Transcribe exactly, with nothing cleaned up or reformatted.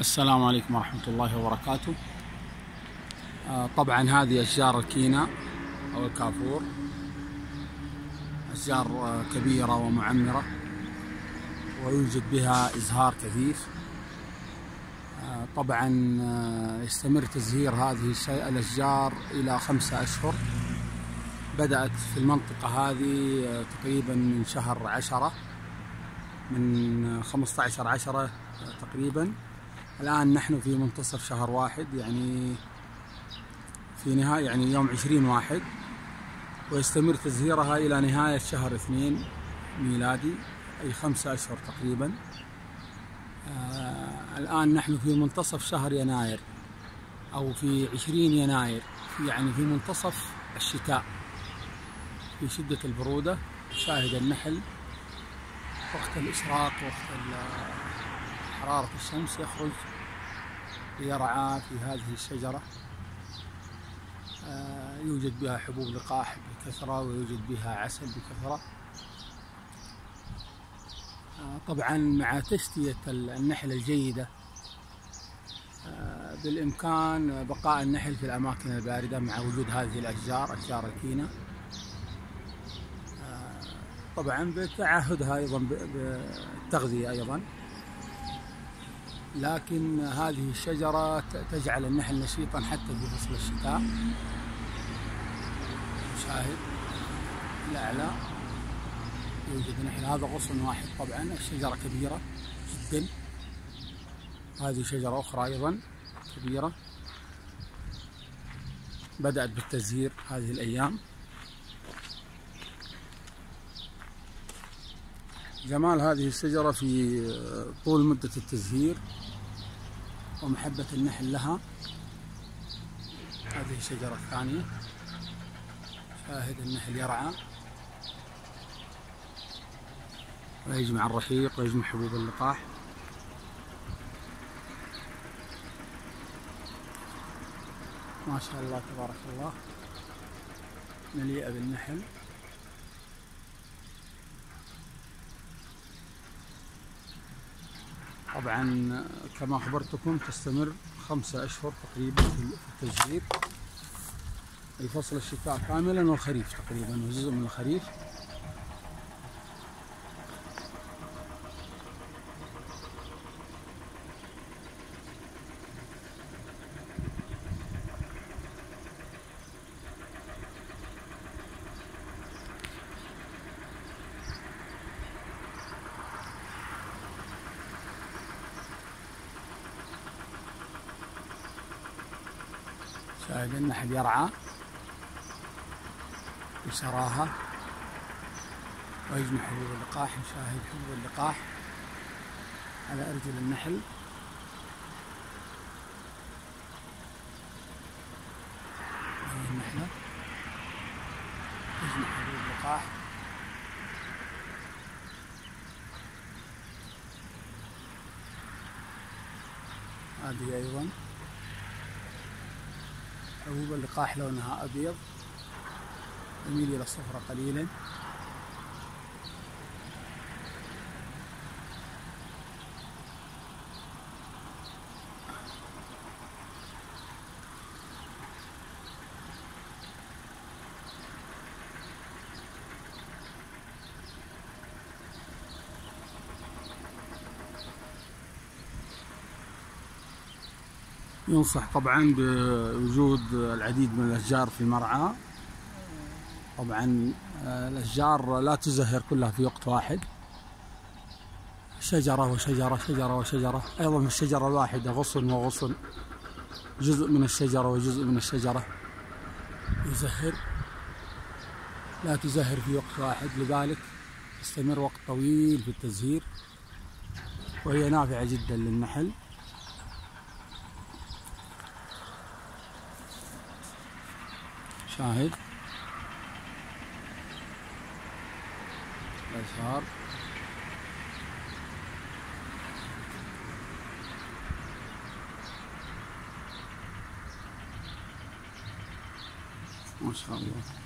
السلام عليكم ورحمة الله وبركاته. آه، طبعا هذه أشجار الكينا أو الكافور، أشجار آه، كبيرة ومعمرة ويوجد بها إزهار كثير. آه، طبعا آه، يستمر تزهير هذه الأشجار إلى خمسة أشهر. بدأت في المنطقة هذه آه، تقريبا من شهر عشرة، من خمسة عشر عشرة آه، تقريبا. الآن نحن في منتصف شهر واحد، يعني في نهاية يعني يوم عشرين واحد، ويستمر تزهيرها إلى نهاية شهر اثنين ميلادي، أي خمسة أشهر تقريبا. آه الآن نحن في منتصف شهر يناير أو في عشرين يناير، يعني في منتصف الشتاء، في شدة البرودة. شاهد النحل وقت الإشراق، وقت حرارة الشمس يخرج ليرعى في هذه الشجرة. آه يوجد بها حبوب لقاح بكثرة، ويوجد بها عسل بكثرة. آه طبعا مع تشتية النحل الجيدة آه بالإمكان بقاء النحل في الأماكن الباردة مع وجود هذه الأشجار، أشجار الكينا. آه طبعا بتعهدها أيضا بالتغذية أيضا، لكن هذه الشجرة تجعل النحل نشيطا حتى في فصل الشتاء. شاهد الأعلى يوجد نحل، هذا غصن واحد. طبعا الشجرة كبيرة جدا. هذه شجرة أخرى أيضا كبيرة بدأت بالتزهير هذه الأيام. جمال هذه الشجرة في طول مدة التزهير ومحبة النحل لها. هذه الشجرة الثانية، شاهد النحل يرعى ويجمع الرحيق ويجمع حبوب اللقاح. ما شاء الله تبارك الله، مليئة بالنحل. طبعا كما أخبرتكم تستمر خمسة أشهر تقريبا في التزهير، أي فصل الشتاء كاملا والخريف تقريبا وجزء من الخريف. شاهد النحل يرعى بشراهة ويجمع حبوب اللقاح. نشاهد حبوب اللقاح على أرجل النحل. هذه النحلة تجمع حبوب اللقاح. هذه أيضا حبوب اللقاح لونها أبيض يميل إلى الصفرة قليلا. ينصح طبعا بوجود العديد من الأشجار في المرعى. طبعا الأشجار لا تزهر كلها في وقت واحد، شجرة وشجرة شجرة وشجرة. أيضا في الشجرة الواحدة غصن وغصن، جزء من الشجرة وجزء من الشجرة يزهر، لا تزهر في وقت واحد. لذلك تستمر وقت طويل في التزهير، وهي نافعة جدا للنحل. شاهد الأزهار. ما شاء الله.